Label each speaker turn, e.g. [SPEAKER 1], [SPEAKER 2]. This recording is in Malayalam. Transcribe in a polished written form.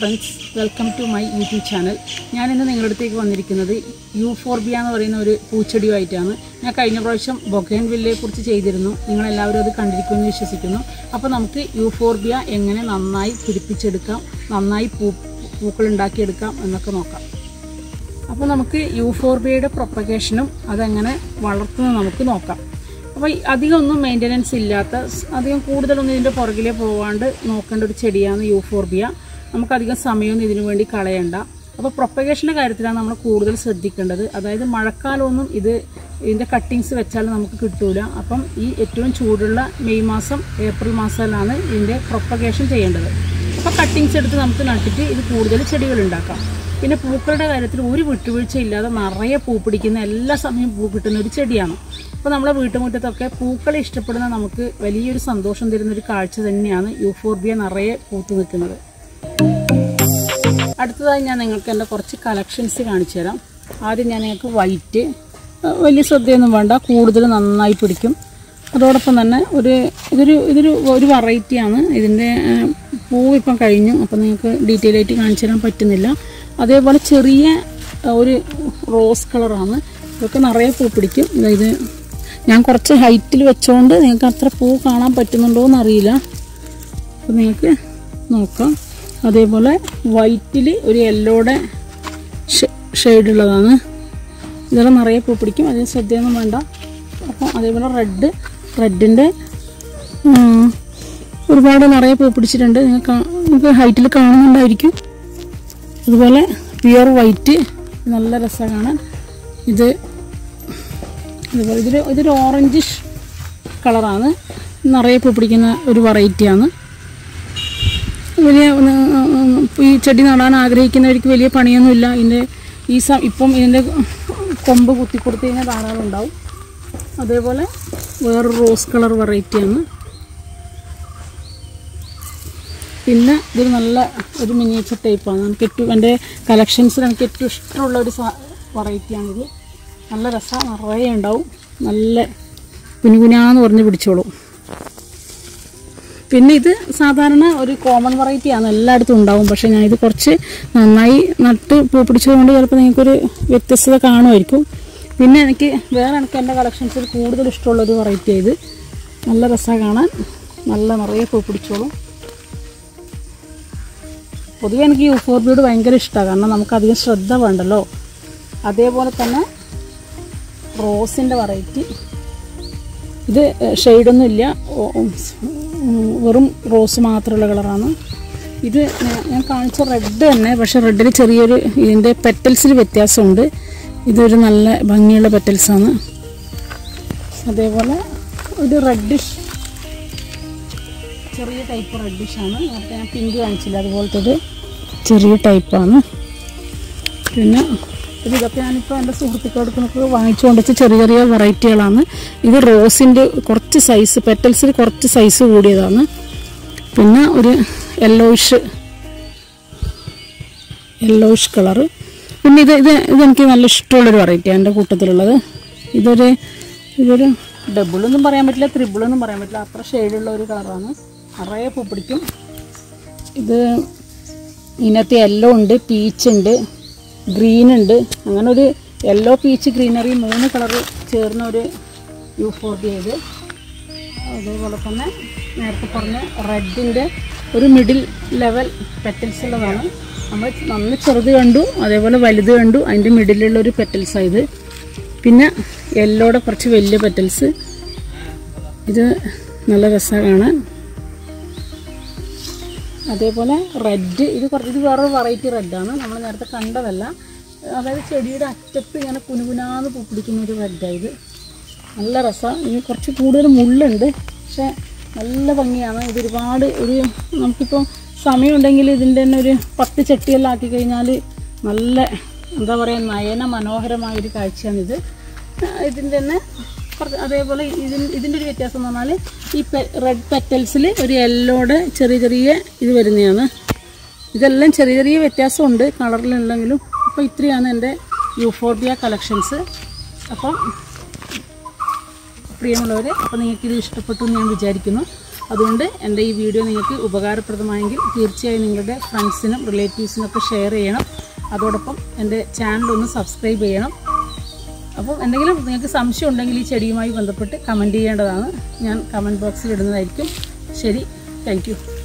[SPEAKER 1] Friends, welcome to my YouTube channel. ഞാനിന്ന് നിങ്ങളുടെ അടുത്തേക്ക് വന്നിരിക്കുന്നത് യൂഫോർബിയ എന്ന് പറയുന്ന ഒരു പൂച്ചെടിയുമായിട്ടാണ്. ഞാൻ കഴിഞ്ഞ പ്രാവശ്യം ബൊഗൈൻവില്ലയെ കുറിച്ച് ചെയ്തിരുന്നു. നിങ്ങളെല്ലാവരും അത് കണ്ടിരിക്കുമെന്ന് വിശ്വസിക്കുന്നു. അപ്പോൾ നമുക്ക് യൂഫോർബിയ എങ്ങനെ നന്നായി പിടിപ്പിച്ചെടുക്കാം, നന്നായി പൂക്കളുണ്ടാക്കിയെടുക്കാം എന്നൊക്കെ നോക്കാം. അപ്പോൾ നമുക്ക് യൂഫോർബിയയുടെ പ്രൊപ്പഗേഷനും അതെങ്ങനെ വളർത്തുന്നത് നമുക്ക് നോക്കാം. അപ്പോൾ അധികം ഒന്നും മെയിൻ്റനൻസ് ഇല്ലാത്ത, അധികം കൂടുതലൊന്നും ഇതിൻ്റെ പുറകിലേ പോകാണ്ട് നോക്കേണ്ട ഒരു ചെടിയാണ് യൂഫോർബിയ. നമുക്കധികം സമയമൊന്നും ഇതിനു വേണ്ടി കളയണ്ട. അപ്പോൾ പ്രൊപ്പഗേഷൻ്റെ കാര്യത്തിലാണ് നമ്മൾ കൂടുതൽ ശ്രദ്ധിക്കേണ്ടത്. അതായത് മഴക്കാലമൊന്നും ഇതിൻ്റെ കട്ടിങ്സ് വെച്ചാൽ നമുക്ക് കിട്ടൂല. അപ്പം ഈ ഏറ്റവും ചൂടുള്ള മെയ് മാസം, ഏപ്രിൽ മാസത്തിലാണ് ഇതിൻ്റെ പ്രൊപ്പഗേഷൻ ചെയ്യേണ്ടത്. അപ്പോൾ കട്ടിങ്സ് എടുത്ത് നമുക്ക് നട്ടിട്ട് ഇത് കൂടുതൽ ചെടികൾ ഉണ്ടാക്കാം. പിന്നെ പൂക്കളുടെ കാര്യത്തിൽ ഒരു വിട്ടുവീഴ്ചയില്ലാതെ നിറയെ പൂ പിടിക്കുന്ന, എല്ലാ സമയവും പൂ കിട്ടുന്ന ഒരു ചെടിയാണ്. അപ്പോൾ നമ്മളെ വീട്ടുമുറ്റത്തൊക്കെ പൂക്കളെ ഇഷ്ടപ്പെടുന്ന നമുക്ക് വലിയൊരു സന്തോഷം തരുന്നൊരു കാഴ്ച തന്നെയാണ് യൂഫോർബിയ നിറയെ പൂത്തു നിൽക്കുന്നത്. അടുത്തതായി ഞാൻ നിങ്ങൾക്ക് എൻ്റെ കുറച്ച് കളക്ഷൻസ് കാണിച്ചു തരാം. ആദ്യം ഞാൻ നിങ്ങൾക്ക് വൈറ്റ്, വലിയ ശ്രദ്ധയൊന്നും വേണ്ട, കൂടുതൽ നന്നായി പിടിക്കും. അതോടൊപ്പം തന്നെ ഇതൊരു വെറൈറ്റിയാണ്. ഇതിൻ്റെ പൂവ് ഇപ്പം കഴിഞ്ഞു, അപ്പോൾ നിങ്ങൾക്ക് ഡീറ്റെയിൽ ആയിട്ട് കാണിച്ചു തരാൻ പറ്റുന്നില്ല. അതേപോലെ ചെറിയ ഒരു റോസ് കളറാണ്. ഇതൊക്കെ നിറയെ പൂ പിടിക്കും. ഇത് ഞാൻ കുറച്ച് ഹൈറ്റിൽ വെച്ചുകൊണ്ട് നിങ്ങൾക്ക് അത്ര പൂ കാണാൻ പറ്റുന്നുണ്ടോ എന്നറിയില്ല. അപ്പോൾ നിങ്ങൾക്ക് നോക്കാം. അതേപോലെ വൈറ്റിൽ ഒരു യെല്ലോയുടെ ഷെയ്ഡുള്ളതാണ്. ഇതെല്ലാം നിറയെ പൂ പിടിക്കും, അതിന് ശ്രദ്ധയൊന്നും വേണ്ട. അപ്പോൾ അതേപോലെ റെഡിൻ്റെ ഒരുപാട് നിറയെ പൂ പിടിച്ചിട്ടുണ്ട്. നിങ്ങൾക്ക് ഹൈറ്റിൽ കാണുന്നുണ്ടായിരിക്കും. അതുപോലെ പ്യുവർ വൈറ്റ് നല്ല രസമാണ് കാണാൻ. അതുപോലെ ഇതൊരു ഓറഞ്ചിഷ് കളറാണ്. നിറയെ പൂ പിടിക്കുന്ന ഒരു വെറൈറ്റിയാണ്. ഈ ചെടി നടാൻ ആഗ്രഹിക്കുന്നവർക്ക് വലിയ പണിയൊന്നുമില്ല. ഇപ്പം ഇതിൻ്റെ കൊമ്പ് കുത്തിക്കൊടുത്ത് കഴിഞ്ഞാൽ ധാരാളം ഉണ്ടാവും. അതേപോലെ വേറൊരു റോസ് കളർ വെറൈറ്റിയാണ്. പിന്നെ ഇതൊരു നല്ല ഒരു മിനിയേച്ചർ ടൈപ്പാണ്. എൻ്റെ കളക്ഷൻസിൽ എനിക്ക് ഏറ്റവും ഇഷ്ടമുള്ള ഒരു വെറൈറ്റിയാണിത്. നല്ല രസം, നിറയെ ഉണ്ടാവും, നല്ല കുനുകുനാന്ന് പറഞ്ഞ് പിടിച്ചോളൂ. പിന്നെ ഇത് സാധാരണ ഒരു കോമൺ വെറൈറ്റിയാണ്, എല്ലായിടത്തും ഉണ്ടാവും. പക്ഷേ ഞാനിത് കുറച്ച് നന്നായി നട്ട് പൂ പിടിച്ചതുകൊണ്ട് ചിലപ്പോൾ നിങ്ങൾക്കൊരു വ്യത്യസ്തത കാണുമായിരിക്കും. പിന്നെ എനിക്ക് എൻ്റെ കളക്ഷൻസിൽ കൂടുതൽ ഇഷ്ടമുള്ളൊരു വെറൈറ്റിയാണ് ഇത്. നല്ല രസമാണ് കാണാൻ, നല്ല നിറയെ പൂ പിടിച്ചോളും. പൊതുവെ എനിക്ക് യൂഫോർബിയോട് ഭയങ്കര ഇഷ്ടമാണ്, കാരണം നമുക്കധികം ശ്രദ്ധ വേണ്ടല്ലോ. അതേപോലെ തന്നെ റോസിൻ്റെ വെറൈറ്റി, ഇത് ഷെയ്ഡൊന്നുമില്ല, വെറും റോസ് മാത്രമുള്ള കളറാണ്. ഇത് ഞാൻ കാണിച്ച റെഡ് തന്നെ, പക്ഷേ റെഡിൽ ചെറിയൊരു ഇതിൻ്റെ പെറ്റൽസിൽ വ്യത്യാസമുണ്ട്. ഇതൊരു നല്ല ഭംഗിയുള്ള പെറ്റൽസാണ്. അതേപോലെ ഒരു റെഡിഷ്, ചെറിയ ടൈപ്പ് റെഡിഷാണ്. നേരത്തെ ഞാൻ പിങ്ക് കാണിച്ചില്ല, അതുപോലത്തെ ഒരു ചെറിയ ടൈപ്പാണ്. പിന്നെ ഇതൊക്കെ ഞാനിപ്പോൾ എൻ്റെ സുഹൃത്തുക്കൾക്ക് വാങ്ങിച്ചുകൊണ്ട് വെച്ച ചെറിയ ചെറിയ വെറൈറ്റികളാണ്. ഇത് റോസിൻ്റെ കുറച്ച് സൈസ്, പെറ്റൽസിൽ കുറച്ച് സൈസ് കൂടിയതാണ്. പിന്നെ ഒരു യെല്ലോയിഷ് കളറ്. പിന്നെ ഇതെനിക്ക് നല്ല ഇഷ്ടമുള്ളൊരു വെറൈറ്റിയാണ് എൻ്റെ കൂട്ടത്തിലുള്ളത്. ഇതൊരു ഡബിളൊന്നും പറയാൻ പറ്റില്ല, ത്രിബിളൊന്നും പറയാൻ പറ്റില്ല, അത്ര ഷെയ്ഡുള്ള ഒരു കളറാണ്. നിറയെ പൂ പിടിക്കും. ഇതിനകത്ത് യെല്ലോ ഉണ്ട്, പീച്ച് ഉണ്ട്, ഗ്രീൻ ഉണ്ട്. അങ്ങനെ ഒരു യെല്ലോ, പീച്ച്, ഗ്രീനറി 3 കളറ് ചേർന്ന ഒരു യൂഫോർബിയ ഇത്. അതേപോലെ തന്നെ നേരത്തെ പറഞ്ഞ റെഡിൻ്റെ ഒരു മിഡിൽ ലെവൽ പെറ്റൽസ് ഉള്ളതാണ്. നമ്മൾ നന്ന ചെറുത് കണ്ടു, അതേപോലെ വലുത് കണ്ടു, അതിൻ്റെ മിഡിലുള്ളൊരു പെറ്റൽസാണ് ഇത്. പിന്നെ യെല്ലോയുടെ കുറച്ച് വലിയ പെറ്റൽസ്. ഇത് നല്ല രസമാണ് കാണാൻ. അതേപോലെ റെഡ്, ഇത് വേറൊരു വെറൈറ്റി റെഡാണ്, നമ്മൾ നേരത്തെ കണ്ടതല്ല. അതായത് ചെടിയുടെ അറ്റത്ത് ഇങ്ങനെ കുനുകുനാന്ന് പൂ പിടിക്കുന്ന ഒരു റെഡായത്. നല്ല രസമാണ്. ഇനി കുറച്ച് കൂടുതൽ മുള്ളുണ്ട്, പക്ഷേ നല്ല ഭംഗിയാണ്. ഇതൊരുപാട് നമുക്കിപ്പോൾ സമയമുണ്ടെങ്കിൽ ഇതിൻ്റെ തന്നെ ഒരു 10 ചട്ടിയെല്ലാം ആക്കി കഴിഞ്ഞാൽ നല്ല, എന്താ പറയുക, നയന മനോഹരമായൊരു കാഴ്ചയാണിത്. ഇതിൻ്റെ തന്നെ അതേപോലെ ഇതിൻ്റെ ഒരു വ്യത്യാസം എന്ന് പറഞ്ഞാൽ ഈ റെഡ് പെറ്റൽസിൽ ഒരു യെല്ലോയുടെ ചെറിയ ഇത് വരുന്നതാണ്. ഇതെല്ലാം ചെറിയ വ്യത്യാസമുണ്ട് കളറിലുണ്ടെങ്കിലും. അപ്പോൾ ഇത്രയാണ് എൻ്റെ യൂഫോർബിയ കളക്ഷൻസ്. അപ്പം പ്രിയമുള്ളവരെ, അപ്പോൾ നിങ്ങൾക്കിത് ഇഷ്ടപ്പെട്ടു എന്ന് ഞാൻ വിചാരിക്കുന്നു. അതുകൊണ്ട് എൻ്റെ ഈ വീഡിയോ നിങ്ങൾക്ക് ഉപകാരപ്രദമായെങ്കിൽ തീർച്ചയായും നിങ്ങളുടെ ഫ്രണ്ട്സിനും റിലേറ്റീവ്സിനൊക്കെ ഷെയർ ചെയ്യണം. അതോടൊപ്പം എൻ്റെ ചാനലൊന്ന് സബ്സ്ക്രൈബ് ചെയ്യണം. അപ്പോൾ എന്തെങ്കിലും നിങ്ങൾക്ക് സംശയം ഉണ്ടെങ്കിൽ ഈ ചെടിയുമായി ബന്ധപ്പെട്ട് കമൻറ്റ് ചെയ്യേണ്ടതാണ്. ഞാൻ കമൻറ്റ് ബോക്സിൽ ഇടുന്നതായിരിക്കും. ശരി, താങ്ക് യു.